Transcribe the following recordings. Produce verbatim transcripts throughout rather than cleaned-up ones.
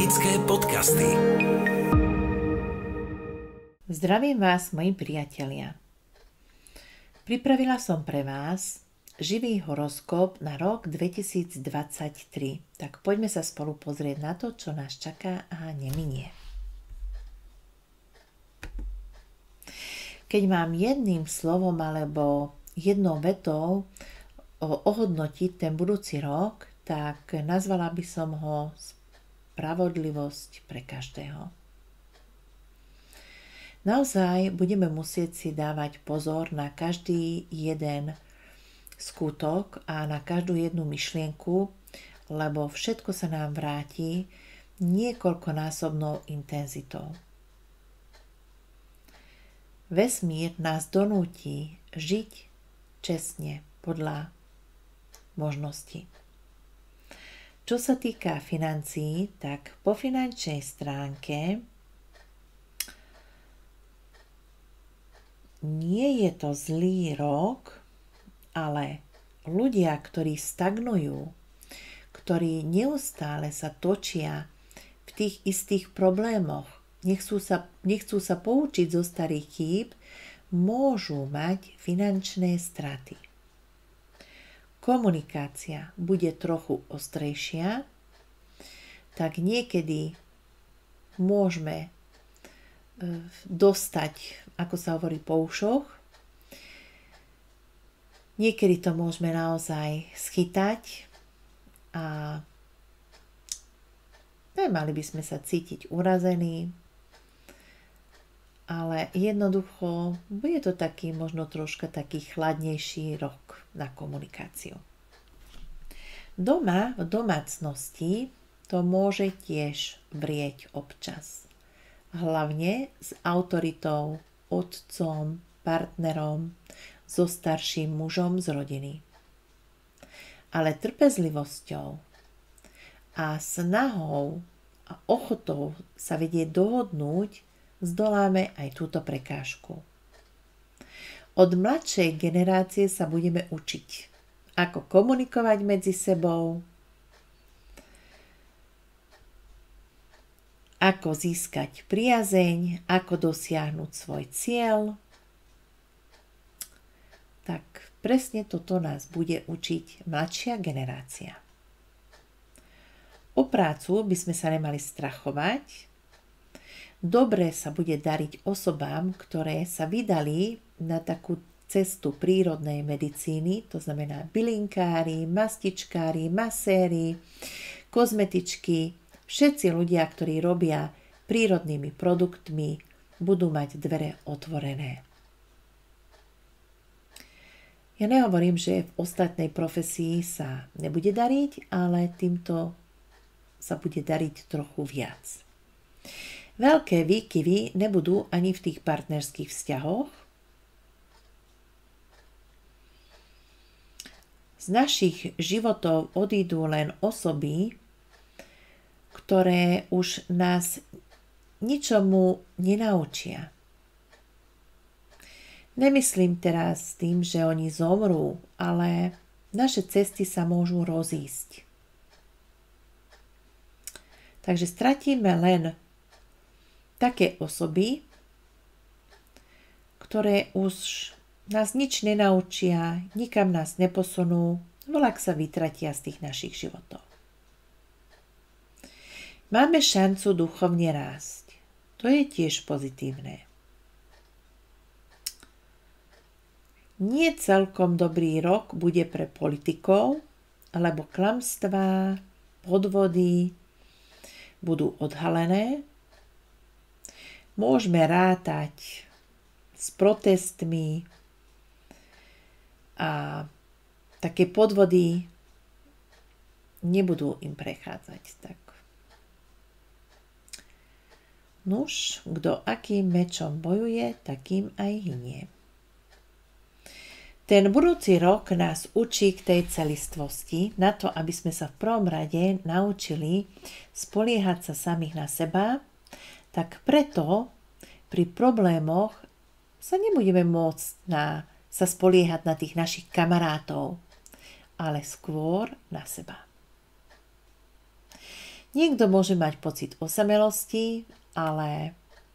Magické podcasty. Zdravím vás, moji priatelia. Pripravila som pre vás živý horoskop na rok dvetisícdvadsaťtri. Tak poďme sa spolu pozrieť na to, čo nás čaká a neminie. Keď mám jedným slovom alebo jednou vetou ohodnotiť ten budúci rok, tak nazvala by som ho spravodlivosť pre každého. Naozaj budeme musieť si dávať pozor na každý jeden skutok a na každú jednu myšlienku, lebo všetko sa nám vráti niekoľkonásobnou intenzitou. Vesmír nás donúti žiť čestne podľa možností. Čo sa týka financií, tak po finančnej stránke nie je to zlý rok, ale ľudia, ktorí stagnujú, ktorí neustále sa točia v tých istých problémoch, nechcú sa, nechcú sa poučiť zo starých chýb, môžu mať finančné straty. Komunikácia bude trochu ostrejšia, tak niekedy môžeme dostať, ako sa hovorí, po ušoch. Niekedy to môžeme naozaj schytať a nemali by sme sa cítiť urazení, ale jednoducho bude to taký možno troška taký chladnejší rok na komunikáciu. Doma, v domácnosti to môže tiež vrieť občas. Hlavne s autoritou, otcom, partnerom, so starším mužom z rodiny. Ale trpezlivosťou a snahou a ochotou sa vedieť dohodnúť zdoláme aj túto prekážku. Od mladšej generácie sa budeme učiť, ako komunikovať medzi sebou, ako získať priazeň, ako dosiahnuť svoj cieľ. Tak presne toto nás bude učiť mladšia generácia. O prácu by sme sa nemali strachovať. Dobre sa bude dariť osobám, ktoré sa vydali na takú cestu prírodnej medicíny, to znamená bylinkári, mastičkári, maséri, kozmetičky, všetci ľudia, ktorí robia prírodnými produktmi, budú mať dvere otvorené. Ja nehovorím, že v ostatnej profesii sa nebude dariť, ale týmto sa bude dariť trochu viac. Veľké výkyvy nebudú ani v tých partnerských vzťahoch. Z našich životov odídu len osoby, ktoré už nás ničomu nenaučia. Nemyslím teraz tým, že oni zomrú, ale naše cesty sa môžu rozísť. Takže stratíme len také osoby, ktoré už nás nič nenaučia, nikam nás neposunú, volak sa vytratia z tých našich životov. Máme šancu duchovne rásť. To je tiež pozitívne. Nie celkom dobrý rok bude pre politikov, lebo klamstvá, podvody budú odhalené. Môžeme rátať s protestmi a také podvody nebudú im prechádzať. Tak. Nuž, kto akým mečom bojuje, takým aj hynie. Ten budúci rok nás učí k tej celistvosti, na to, aby sme sa v prvom rade naučili spoliehať sa samých na seba, tak preto pri problémoch sa nebudeme môcť na, sa spoliehať na tých našich kamarátov, ale skôr na seba. Niekto môže mať pocit osamelosti, ale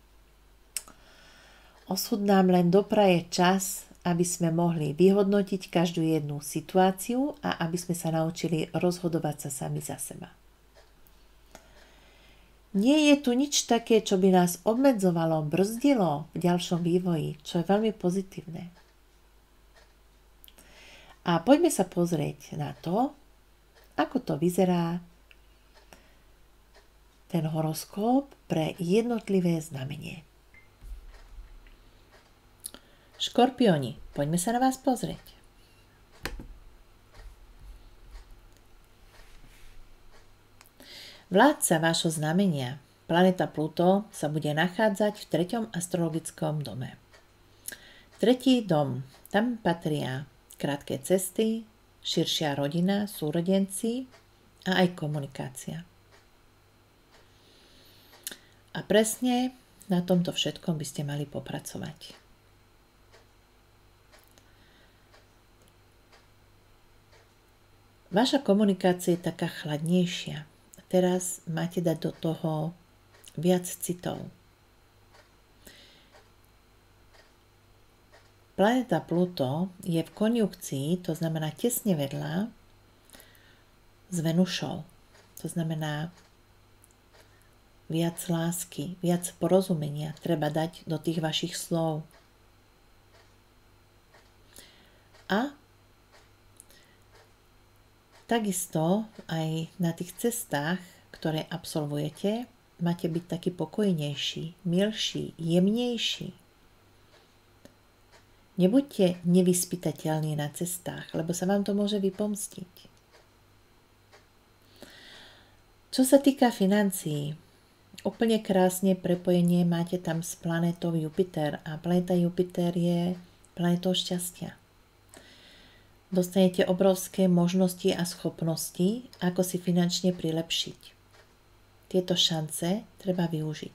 osud nám len dopraje čas, aby sme mohli vyhodnotiť každú jednu situáciu a aby sme sa naučili rozhodovať sa sami za seba. Nie je tu nič také, čo by nás obmedzovalo, brzdilo v ďalšom vývoji, čo je veľmi pozitívne. A poďme sa pozrieť na to, ako to vyzerá ten horoskop pre jednotlivé znamenie. Škorpióni, poďme sa na vás pozrieť. Vládca vášho znamenia, planéta Pluto, sa bude nachádzať v treťom astrologickom dome. Tretí dom, tam patria krátke cesty, širšia rodina, súrodenci a aj komunikácia. A presne na tomto všetkom by ste mali popracovať. Vaša komunikácia je taká chladnejšia. Teraz máte dať do toho viac citov. Planéta Pluto je v konjunkcii, to znamená tesne vedľa, s Venušou. To znamená viac lásky, viac porozumenia treba dať do tých vašich slov. A takisto aj na tých cestách, ktoré absolvujete, máte byť taký pokojnejší, milší, jemnejší. Nebuďte nevyspytateľní na cestách, lebo sa vám to môže vypomstiť. Čo sa týka financií, úplne krásne prepojenie máte tam s planétou Jupiter a planéta Jupiter je planétou šťastia. Dostanete obrovské možnosti a schopnosti, ako si finančne prilepšiť. Tieto šance treba využiť.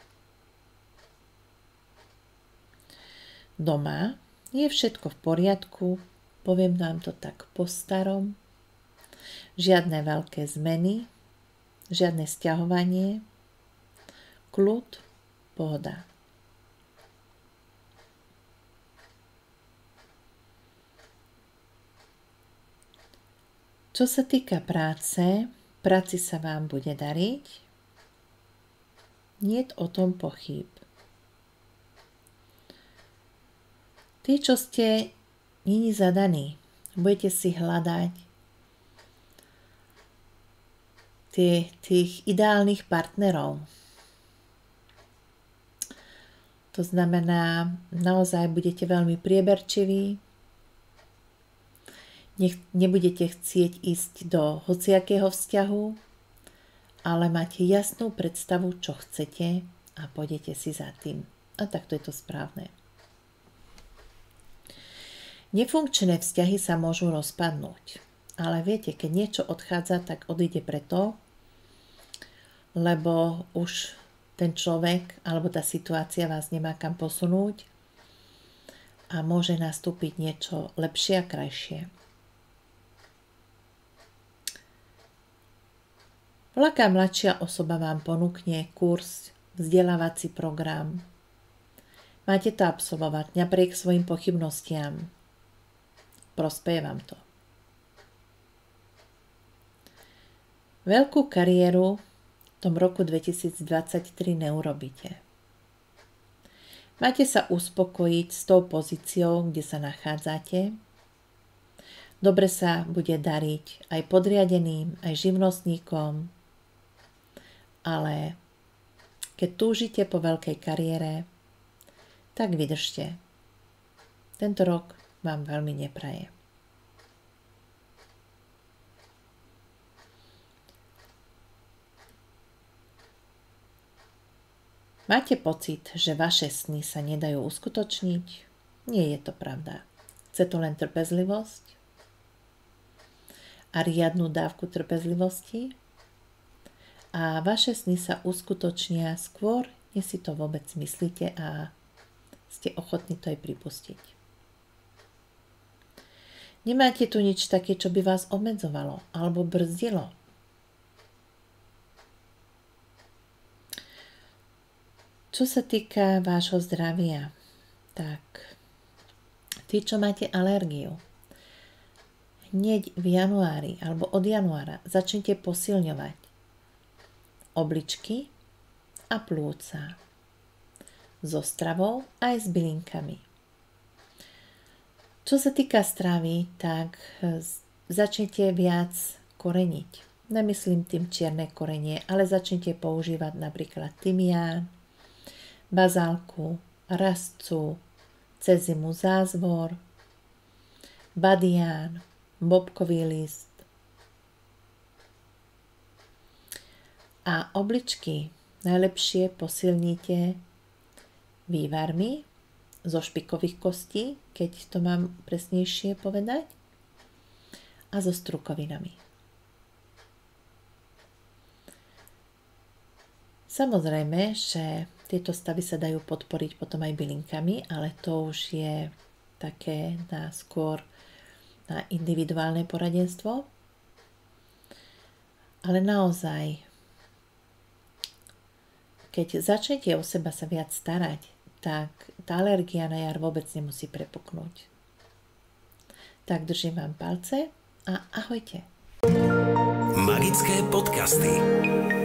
Doma je všetko v poriadku, poviem vám to tak po starom. Žiadne veľké zmeny, žiadne sťahovanie, kľud, pohoda. Čo sa týka práce, práci sa vám bude dariť. Niet o tom pochýb. Tí, čo ste neni zadaní, budete si hľadať tie, tých ideálnych partnerov. To znamená, naozaj budete veľmi prieberčiví, Nech, nebudete chcieť ísť do hociakého vzťahu, ale máte jasnú predstavu, čo chcete a pôjdete si za tým. A takto je to správne. Nefunkčné vzťahy sa môžu rozpadnúť. Ale viete, keď niečo odchádza, tak odíde preto, lebo už ten človek alebo tá situácia vás nemá kam posunúť a môže nastúpiť niečo lepšie a krajšie. Veľká mladšia osoba vám ponúkne kurz, vzdelávací program. Máte to absolvovať napriek svojim pochybnostiam. Prospeje vám to. Veľkú kariéru v tom roku dvetisícdvadsaťtri neurobíte. Máte sa uspokojiť s tou pozíciou, kde sa nachádzate. Dobre sa bude dariť aj podriadeným, aj živnostníkom, ale keď túžite po veľkej kariére, tak vydržte. Tento rok vám veľmi nepraje. Máte pocit, že vaše sny sa nedajú uskutočniť? Nie je to pravda. Chce to len trpezlivosť a riadnu dávku trpezlivosti a vaše sny sa uskutočnia skôr, než si to vôbec myslíte a ste ochotní to aj pripustiť. Nemáte tu nič také, čo by vás obmedzovalo alebo brzdilo. Čo sa týka vášho zdravia, tak tí, čo máte alergiu, hneď v januári alebo od januára začnite posilňovať obličky a plúca so stravou aj s bylinkami. Čo sa týka stravy, tak začnite viac koreniť. Nemyslím tým čierne korenie, ale začnite používať napríklad tymián, bazálku, rastcu, cez zimu zázvor, badián, bobkový list. A obličky najlepšie posilníte vývarmi zo špikových kostí, keď to mám presnejšie povedať, a so strukovinami. Samozrejme, že tieto stavy sa dajú podporiť potom aj bylinkami, ale to už je také na skôr na individuálne poradenstvo. Ale naozaj, keď začnete o seba sa viac starať, tak tá alergia na jar vôbec nemusí prepuknúť. Tak držím vám palce a ahojte. Magické podcasty.